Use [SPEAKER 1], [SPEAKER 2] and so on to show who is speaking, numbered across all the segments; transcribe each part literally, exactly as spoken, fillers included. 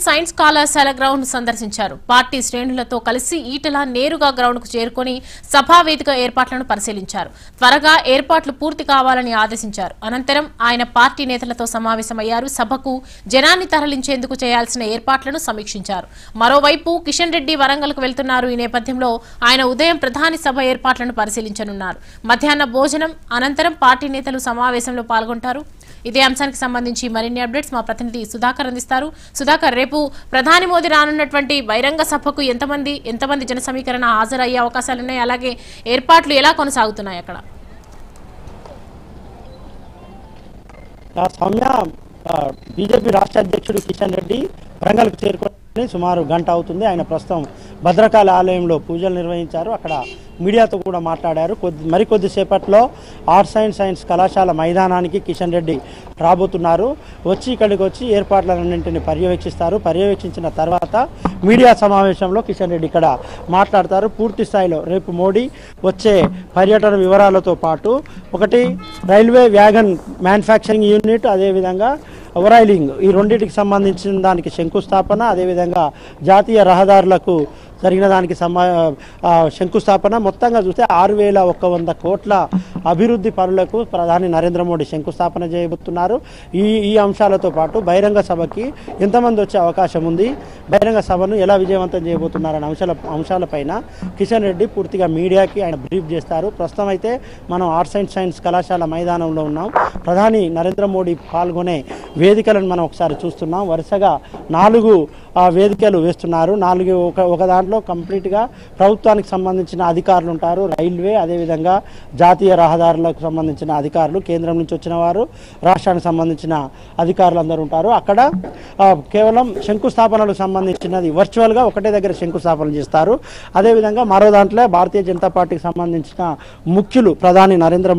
[SPEAKER 1] Science science కళాశాల ground సందర్శించారు. Party శ్రేణులతో కలిసి ఈటల నేరుగా గ్రౌండ్ కు చేరుకొని సభా వేదిక ఏర్పాట్లను పరిశీలించారు. త్వరగా ఏర్పాట్లు పూర్తి కావాలని ఆదేశించారు. అనంతరం ఆయన పార్టీ నేతలతో సమావేశమయ్యారు. సభకు జనాన్ని తరలించేందుకు చేయాల్సిన ఏర్పాట్లను సమీక్షించారు. మరోవైపు కిషన్ రెడ్డి వరంగల్ కు వెళ్తున్నారు. ఈ నేపథ్యంలో ఆయన ఉదయం ప్రధాని సభ ఏర్పాట్లను పరిశీలించనున్నారు. మధ్యాహ్న భోజనం అనంతరం పార్టీ నేతలు సమావేశంలో పాల్గొంటారు. ఇదే అంశానికి సంబంధించి మరిన్ని అప్డేట్స్ మా ప్రతినిధి సుధాకర్ అందిస్తారు. సుధాకర్, రేపు ప్రధాని మోదీ రానున్నటువంటి బహిరంగ సభకు ఎంతమంది ఎంతమంది జన సమీకరణ హాజరయ్యే అవకాశాలున్నాయి? అలాగే ఏర్పాట్లు ఎలా కొనసాగుతున్నాయి అక్కడ?
[SPEAKER 2] సౌమ్య, బీజేపీ రాష్ట్ర అధ్యక్షుడు కిషన్ రెడ్డి వరంగల్కు చేరుకొని సుమారు గంట అవుతుంది. ఆయన ప్రస్తుతం భద్రకాళి ఆలయంలో పూజలు నిర్వహించారు. అక్కడ మీడియాతో కూడా మాట్లాడారు. కొద్ది మరికొద్దిసేపట్లో ఆర్ట్స్ అండ్ సైన్స్ కళాశాల మైదానానికి కిషన్ రెడ్డి రాబోతున్నారు. వచ్చి ఇక్కడికి వచ్చి ఏర్పాట్లన్నింటినీ పర్యవేక్షిస్తారు. పర్యవేక్షించిన తర్వాత మీడియా సమావేశంలో కిషన్ రెడ్డి ఇక్కడ మాట్లాడతారు. పూర్తి స్థాయిలో రేపు మోడీ వచ్చే పర్యటన వివరాలతో పాటు ఒకటి రైల్వే వ్యాగన్ మ్యానుఫ్యాక్చరింగ్ యూనిట్, అదేవిధంగా ఓవరాయిలింగ్, ఈ రెండింటికి సంబంధించిన దానికి శంకుస్థాపన, అదేవిధంగా జాతీయ రహదారులకు జరిగిన దానికి సమా శంకుస్థాపన, మొత్తంగా చూస్తే ఆరు వేల ఒక్క వంద కోట్ల అభివృద్ధి పనులకు ప్రధాని నరేంద్ర మోడీ శంకుస్థాపన చేయబోతున్నారు. ఈ ఈ అంశాలతో పాటు బహిరంగ సభకి ఎంతమంది వచ్చే అవకాశం ఉంది, బహిరంగ సభను ఎలా విజయవంతం చేయబోతున్నారనే అంశాల అంశాలపైన కిషన్ రెడ్డి పూర్తిగా మీడియాకి ఆయన బ్రీఫ్ చేస్తారు. ప్రస్తుతం అయితే మనం ఆర్ట్స్ అండ్ సైన్స్ కళాశాల మైదానంలో ఉన్నాం. ప్రధాని నరేంద్ర మోడీ పాల్గొనే వేదికలను మనం ఒకసారి చూస్తున్నాం. వరుసగా నాలుగు వేదికలు వేస్తున్నారు. నాలుగు ఒక ఒక దాంట్లో కంప్లీట్గా ప్రభుత్వానికి సంబంధించిన అధికారులు ఉంటారు. రైల్వే, అదేవిధంగా జాతీయ రహదారులకు సంబంధించిన అధికారులు, కేంద్రం నుంచి వచ్చిన వారు, రాష్ట్రానికి సంబంధించిన అధికారులు అందరూ ఉంటారు. అక్కడ కేవలం శంకుస్థాపనలకు సంబంధించినది వర్చువల్గా ఒకటే దగ్గర శంకుస్థాపన చేస్తారు. అదేవిధంగా మరో దాంట్లో భారతీయ జనతా పార్టీకి సంబంధించిన ముఖ్యులు, ప్రధాని నరేంద్ర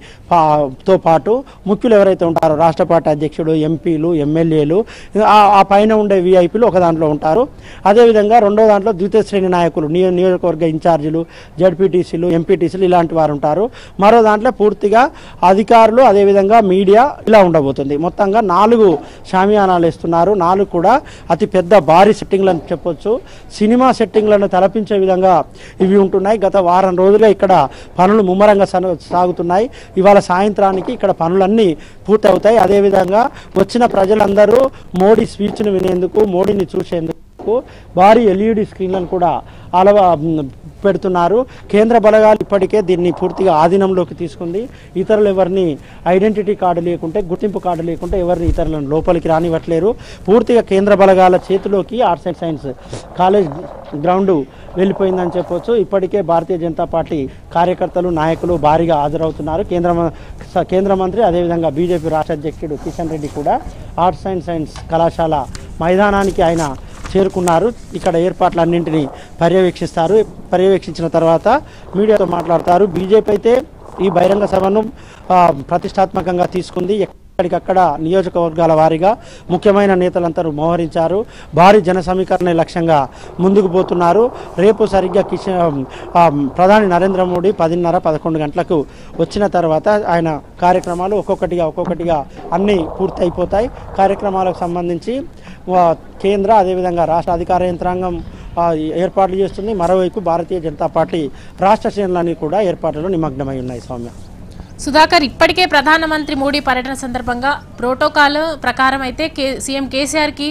[SPEAKER 2] మోడీతో పాటు ముఖ్యులు ఎవరైతే ఉంటారో రాష్ట్ర పార్టీ అధ్యక్షుడు, ఎంపీలు, ఎమ్మెల్యేలు, ఆ పైన ఉండే విఐపీలు ఒక దాంట్లో ఉంటారు. అదేవిధంగా రెండో దాంట్లో ద్వితీయ శ్రేణి నాయకులు, నియో నియోజకవర్గ ఇన్ఛార్జీలు, జడ్పీటీసీలు, ఎంపీటీసీలు ఇలాంటి వారు ఉంటారు. మరో దాంట్లో పూర్తిగా అధికారులు, అదేవిధంగా మీడియా ఇలా ఉండబోతుంది. మొత్తంగా నాలుగు షామియానాలు ఇస్తున్నారు. నాలుగు కూడా అతి పెద్ద భారీ సెట్టింగ్లను చెప్పొచ్చు. సినిమా సెట్టింగ్లను తలపించే విధంగా ఇవి ఉంటున్నాయి. గత వారం రోజులుగా ఇక్కడ పనులు ముమ్మరంగా సాగుతున్నాయి. ఇవాళ సాయంత్రానికి ఇక్కడ పనులన్నీ పూర్తి అవుతాయి. అదేవిధంగా వచ్చిన ప్రజలందరూ మోడీ స్పీచ్ను వినేందుకు, మోడీని చూసేందుకు భారీ ఎల్ఈడి స్క్రీన్లను కూడా అలవ పెడుతున్నారు. కేంద్ర బలగాలు ఇప్పటికే దీన్ని పూర్తిగా ఆధీనంలోకి తీసుకుంది. ఇతరులు ఎవరిని ఐడెంటిటీ కార్డు లేకుంటే, గుర్తింపు కార్డు లేకుంటే ఎవరిని ఇతరులను లోపలికి రానివ్వట్లేరు. పూర్తిగా కేంద్ర బలగాల చేతిలోకి arts and science college ground వెళ్ళిపోయిందని చెప్పొచ్చు. ఇప్పటికే భారతీయ జనతా పార్టీ కార్యకర్తలు, నాయకులు భారీగా హాజరవుతున్నారు. కేంద్ర కేంద్ర మంత్రి, అదేవిధంగా బీజేపీ రాష్ట్ర అధ్యక్షుడు కిషన్ రెడ్డి కూడా ఆర్ట్స్ అండ్ సైన్స్ కళాశాల మైదానానికి ఆయన చేరుకున్నారు. ఇక్కడ ఏర్పాట్లన్నింటినీ పర్యవేక్షిస్తారు. పర్యవేక్షించిన తర్వాత మీడియాతో మాట్లాడతారు. బీజేపీ అయితే ఈ బహిరంగ సభను ప్రతిష్టాత్మకంగా తీసుకుంది. ఎక్కడికక్కడ నియోజకవర్గాల వారీగా ముఖ్యమైన నేతలందరూ మోహరించారు. భారీ జన సమీకరణ లక్ష్యంగా ముందుకు పోతున్నారు. రేపు సరిగ్గా కిషన్ ప్రధాని నరేంద్ర మోడీ పదిన్నర పదకొండు గంటలకు వచ్చిన తర్వాత ఆయన కార్యక్రమాలు ఒక్కొక్కటిగా ఒక్కొక్కటిగా అన్నీ పూర్తి అయిపోతాయి. కార్యక్రమాలకు సంబంధించి కేంద్ర, అదేవిధంగా రాష్ట్ర అధికార యంత్రాంగం ఏర్పాట్లు చేస్తుంది. మరోవైపు భారతీయ జనతా పార్టీ రాష్ట్ర శ్రేణులన్నీ కూడా ఏర్పాట్లలో నిమగ్నమై ఉన్నాయి. సౌమ్య,
[SPEAKER 1] సుధాకర్, ఇప్పటికే ప్రధానమంత్రి మోడీ పర్యటన సందర్భంగా ప్రోటోకాల్ ప్రకారం అయితే సీఎం కేసీఆర్ కి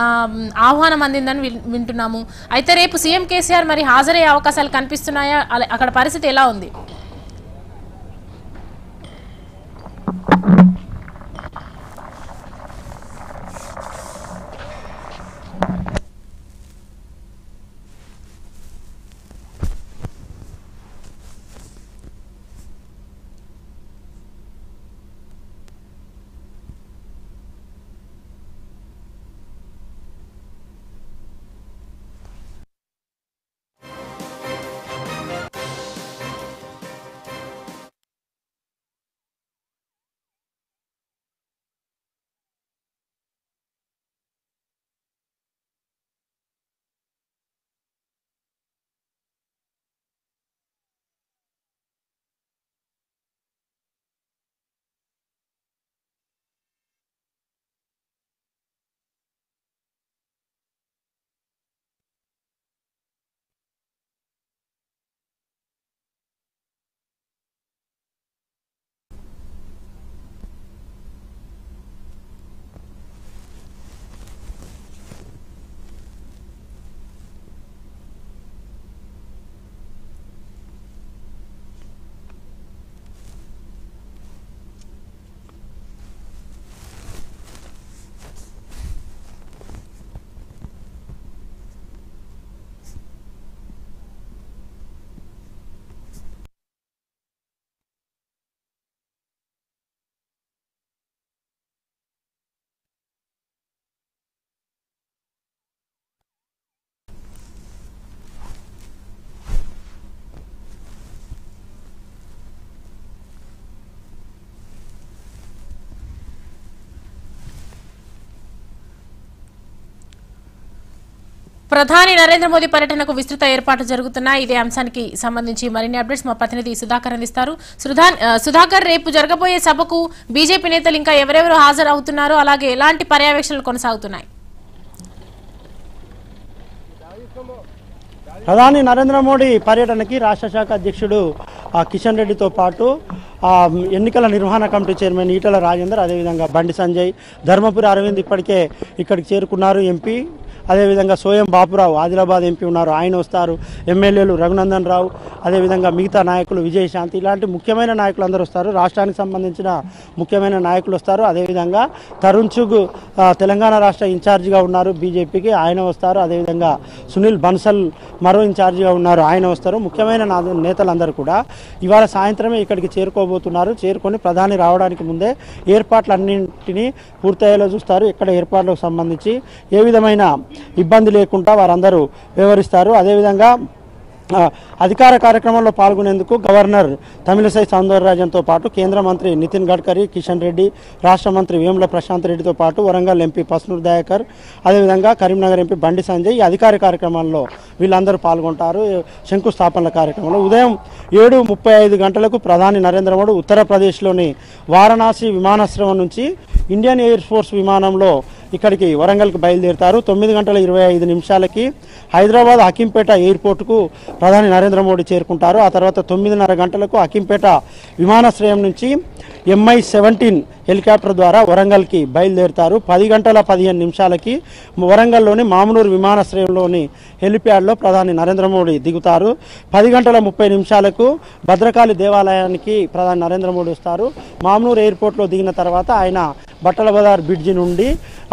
[SPEAKER 1] ఆహ్వానం అందిందని వింటున్నాము. అయితే రేపు సీఎం కేసీఆర్ మరి హాజరయ్యే అవకాశాలు కనిపిస్తున్నాయా? అక్కడ పరిస్థితి ఎలా ఉంది? ప్రధాని నరేంద్ర మోదీ పర్యటనకు విస్తృత ఏర్పాట్లు జరుగుతున్నాయి. ఇదే అంశానికి సంబంధించి మరిన్ని అప్డేట్స్ మా ప్రతినిధి సుధాకర్ అందిస్తారు. సుధాకర్, రేపు జరగబోయే సభకు బీజేపీ నేతలు ఇంకా ఎవరెవరు హాజరవుతున్నారు, అలాగే ఎలాంటి పర్యవేక్షణలు కొనసాగుతున్నాయి?
[SPEAKER 2] ప్రధాని నరేంద్ర మోడీ పర్యటనకి రాష్ట్ర శాఖ అధ్యక్షుడు కిషన్ రెడ్డితో పాటు ఎన్నికల నిర్వహణ కమిటీ చైర్మన్ ఈటల రాజేందర్, అదేవిధంగా బండి సంజయ్, ధర్మపురి అరవింద్ ఇప్పటికే ఇక్కడికి చేరుకున్నారు. ఎంపీ అదేవిధంగా సోయం బాపురావు ఆదిలాబాద్ ఎంపీ ఉన్నారు, ఆయన వస్తారు. ఎమ్మెల్యేలు రఘునందన్ రావు, అదేవిధంగా మిగతా నాయకులు విజయశాంతి, ఇలాంటి ముఖ్యమైన నాయకులు అందరూ వస్తారు. రాష్ట్రానికి సంబంధించిన ముఖ్యమైన నాయకులు వస్తారు. అదేవిధంగా తరుణ్ చుగ్ తెలంగాణ రాష్ట్ర ఇన్ఛార్జిగా ఉన్నారు బీజేపీకి, ఆయన వస్తారు. అదేవిధంగా సునీల్ బన్సల్ మరో ఇన్ఛార్జిగా ఉన్నారు, ఆయన వస్తారు. ముఖ్యమైన నేతలందరూ కూడా ఇవాళ సాయంత్రమే ఇక్కడికి చేరుకోబోతున్నారు. చేరుకొని ప్రధాని రావడానికి ముందే ఏర్పాట్లన్నింటినీ పూర్తయ్యేలా చూస్తారు. ఇక్కడ ఏర్పాట్లకు సంబంధించి ఏ విధమైన ఇబ్బంది లేకుండా వారందరూ వివరిస్తారు. అదేవిధంగా అధికార కార్యక్రమంలో పాల్గొనేందుకు గవర్నర్ తమిళసై సౌందరరాజన్తో పాటు కేంద్ర మంత్రి నితిన్ గడ్కరీ, కిషన్ రెడ్డి, రాష్ట్ర మంత్రి వేముల ప్రశాంత్ రెడ్డితో పాటు వరంగల్ ఎంపీ పస్నూర్ దయాకర్, అదేవిధంగా కరీంనగర్ ఎంపీ బండి సంజయ్ ఈ అధికార కార్యక్రమాల్లో వీళ్ళందరూ పాల్గొంటారు. శంకుస్థాపనల కార్యక్రమంలో ఉదయం ఏడు ముప్పై ఐదు గంటలకు ప్రధాని నరేంద్ర మోడీ ఉత్తరప్రదేశ్లోని వారణాసి విమానాశ్రయం నుంచి ఇండియన్ ఎయిర్ ఫోర్స్ విమానంలో ఇక్కడికి వరంగల్కి బయలుదేరుతారు. తొమ్మిది గంటల ఇరవై ఐదు నిమిషాలకి హైదరాబాద్ హకీంపేట ఎయిర్పోర్టుకు ప్రధాని నరేంద్ర మోడీ చేరుకుంటారు. ఆ తర్వాత తొమ్మిదిన్నర గంటలకు హకీంపేట విమానాశ్రయం నుంచి ఎంఐ సెవెంటీన్ హెలికాప్టర్ ద్వారా వరంగల్కి బయలుదేరుతారు. పది గంటల పదిహేను నిమిషాలకి వరంగల్లోని మామునూరు విమానాశ్రయంలోని హెలిప్యాడ్లో ప్రధాని నరేంద్ర మోడీ దిగుతారు. పది గంటల ముప్పై నిమిషాలకు భద్రకాళి దేవాలయానికి ప్రధాని నరేంద్ర మోడీ వస్తారు. మామునూరు ఎయిర్పోర్ట్లో దిగిన తర్వాత ఆయన బట్టల బజార్ బ్రిడ్జి నుండి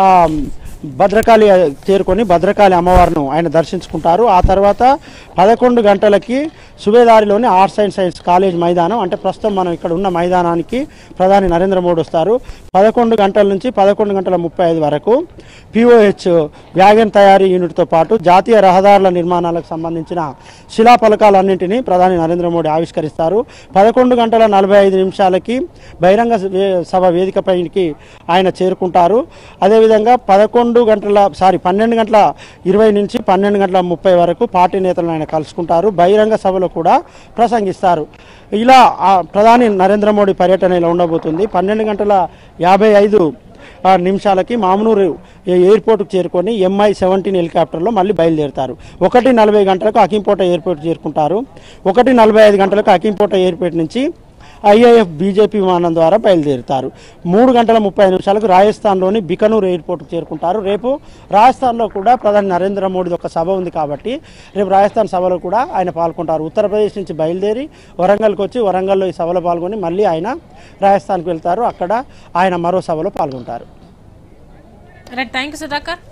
[SPEAKER 2] భద్రకాళి చేరుకొని భద్రకాళి అమ్మవారిను ఆయన దర్శించుకుంటారు. ఆ తర్వాత పదకొండు గంటలకి సుబేదారిలోని ఆర్ట్స్ అండ్ సైన్స్ కాలేజ్ మైదానం, అంటే ప్రస్తుతం మనం ఇక్కడ ఉన్న మైదానానికి ప్రధాని నరేంద్ర మోడీ వస్తారు. పదకొండు గంటల నుంచి పదకొండు గంటల ముప్పై ఐదు వరకు పిఓహెచ్ వ్యాగన్ తయారీ యూనిట్తో పాటు జాతీయ రహదారుల నిర్మాణాలకు సంబంధించిన శిలాఫలకాలన్నింటినీ ప్రధాని నరేంద్ర మోడీ ఆవిష్కరిస్తారు. పదకొండు గంటల నలభై ఐదు నిమిషాలకి బహిరంగ సభ వేదికపైకి ఆయన చేరుకుంటారు. అదేవిధంగా పదకొండు గంటల సారీ పన్నెండు గంటల ఇరవై నుంచి పన్నెండు గంటల ముప్పై వరకు పార్టీ నేతలను ఆయన కలుసుకుంటారు. బహిరంగ సభలో కూడా ప్రసంగిస్తారు. ఇలా ప్రధాని నరేంద్ర మోడీ పర్యటన ఇలా ఉండబోతుంది. పన్నెండు గంటల యాభై ఐదు నిమిషాలకి మామునూరు ఎయిర్పోర్ట్కు చేరుకొని ఎంఐ సెవెంటీన్ హెలికాప్టర్లో మళ్ళీ బయలుదేరుతారు. ఒకటి నలభై గంటలకు హకీంపేట ఎయిర్పోర్ట్ చేరుకుంటారు. ఒకటి నలభై ఐదు గంటలకు హకీంపేట ఎయిర్పోర్ట్ నుంచి ఐఐఎఫ్ బీజేపీ విమానం ద్వారా బయలుదేరుతారు. మూడు గంటల ముప్పై నిమిషాలకు రాజస్థాన్లోని బికనూర్ ఎయిర్పోర్ట్కు చేరుకుంటారు. రేపు రాజస్థాన్లో కూడా ప్రధాని నరేంద్ర మోడీ ఒక సభ ఉంది కాబట్టి రేపు రాజస్థాన్ సభలో కూడా ఆయన పాల్గొంటారు. ఉత్తరప్రదేశ్ నుంచి బయలుదేరి వరంగల్కి వచ్చి వరంగల్లో ఈ సభలో పాల్గొని మళ్ళీ ఆయన రాజస్థాన్కి వెళ్తారు. అక్కడ ఆయన మరో సభలో పాల్గొంటారు.
[SPEAKER 1] Right, thank you Sudhakar.